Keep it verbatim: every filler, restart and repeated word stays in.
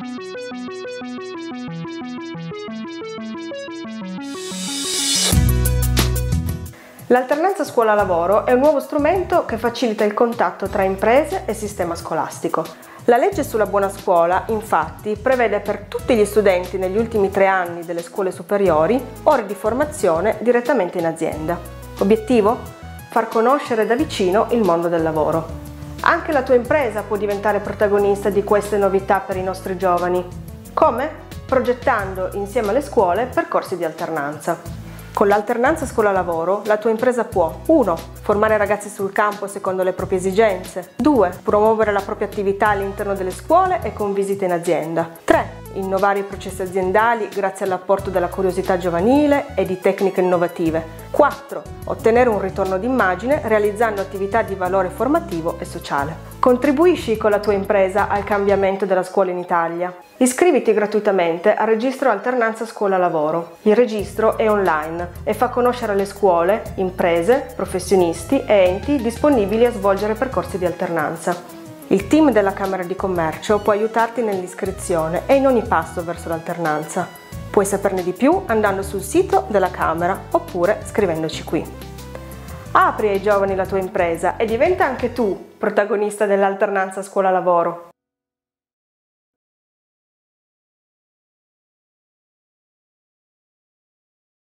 L'alternanza scuola-lavoro è un nuovo strumento che facilita il contatto tra imprese e sistema scolastico. La legge sulla buona scuola, infatti, prevede per tutti gli studenti negli ultimi tre anni delle scuole superiori ore di formazione direttamente in azienda. Obiettivo? Far conoscere da vicino il mondo del lavoro. Anche la tua impresa può diventare protagonista di queste novità per i nostri giovani. Come? Progettando insieme alle scuole percorsi di alternanza. Con l'alternanza scuola-lavoro la tua impresa può uno Formare ragazzi sul campo secondo le proprie esigenze. due Promuovere la propria attività all'interno delle scuole e con visite in azienda. tre Innovare i processi aziendali grazie all'apporto della curiosità giovanile e di tecniche innovative. quattro Ottenere un ritorno d'immagine realizzando attività di valore formativo e sociale. Contribuisci con la tua impresa al cambiamento della scuola in Italia. Iscriviti gratuitamente al registro Alternanza Scuola-Lavoro. Il registro è online e fa conoscere alle scuole, imprese, professionisti e enti disponibili a svolgere percorsi di alternanza. Il team della Camera di Commercio può aiutarti nell'iscrizione e in ogni passo verso l'alternanza. Puoi saperne di più andando sul sito della Camera oppure scrivendoci qui. Apri ai giovani la tua impresa e diventa anche tu protagonista dell'alternanza scuola-lavoro.